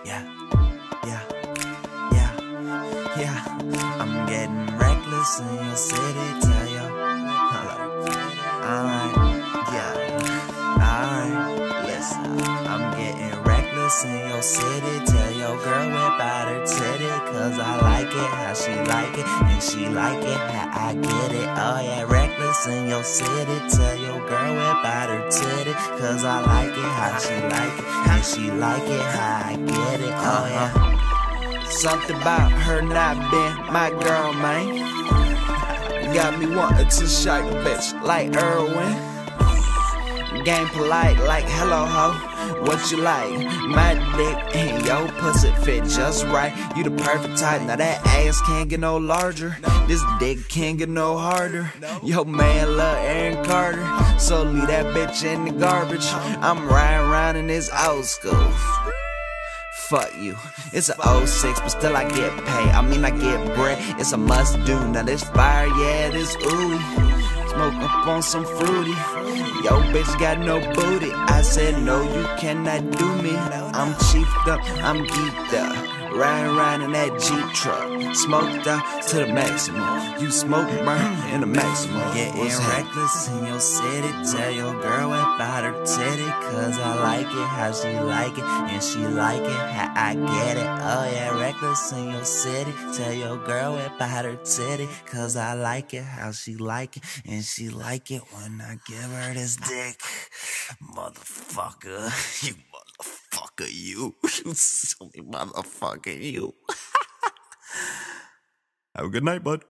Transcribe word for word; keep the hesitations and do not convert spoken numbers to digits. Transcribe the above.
Yeah, yeah, yeah, yeah. I'm getting reckless in your city, tell you. Alright, yeah, alright, listen. I'm getting reckless in your city, tell your girl about her titty, cause I like it how she like it, and she like it how I get it. Oh yeah, reckless in your city, tell your girl about her titty, cause I like it how she like it, and she like it how I get it. Oh yeah. Something about her not being my girl, man, got me wanting to shake a bitch like Irwin. Game polite like hello ho, what you like? My dick and your pussy fit just right. You the perfect type, now that ass can't get no larger, this dick can't get no harder. Yo man love Aaron Carter, so leave that bitch in the garbage. I'm riding around in this old school. Fuck you, it's an oh six, but still I get paid. I mean I get bread, it's a must do. Now this fire, yeah, this ooey. Smoke up on some fruity. Yo bitch got no booty. I said no, you cannot do me. I'm chiefed up, I'm geeked up, riding around in that Jeep truck, smoked out to the maximum. You smoke burn in the maximum. Getting reckless in your city, tell your girl about her titty, cause I like it how she like it, and she like it how I get it. Oh yeah, reckless in your city, tell your girl about her titty, cause I like it how she like it, and she like it when I give her this dick. Motherfucker, you motherfucker, you, you silly motherfucker, you. Have a good night, bud.